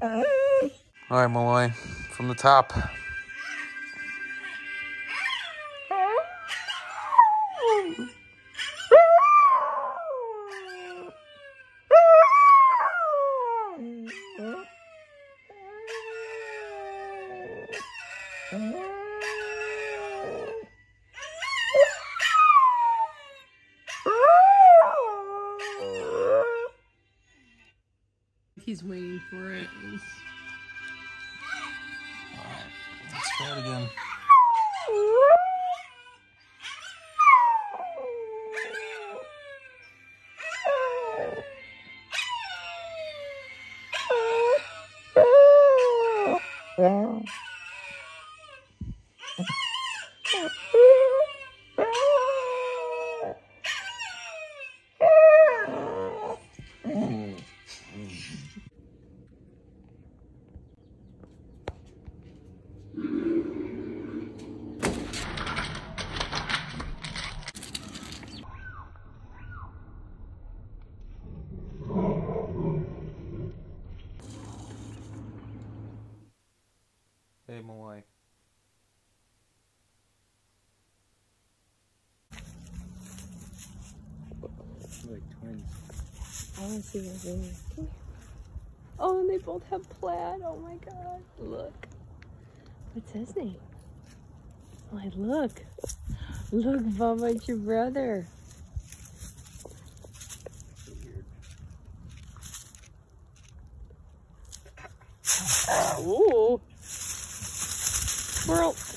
All right, Malloy, from the top. He's waiting for it. Alright, let's try it again. Hey, Malloy. Like twins. I want to see what they are. Oh, and they both have plaid. Oh my god. Look. What's his name? Oh, look. Look, Bubba, it's your brother. Weird. Ooh. Squirrel.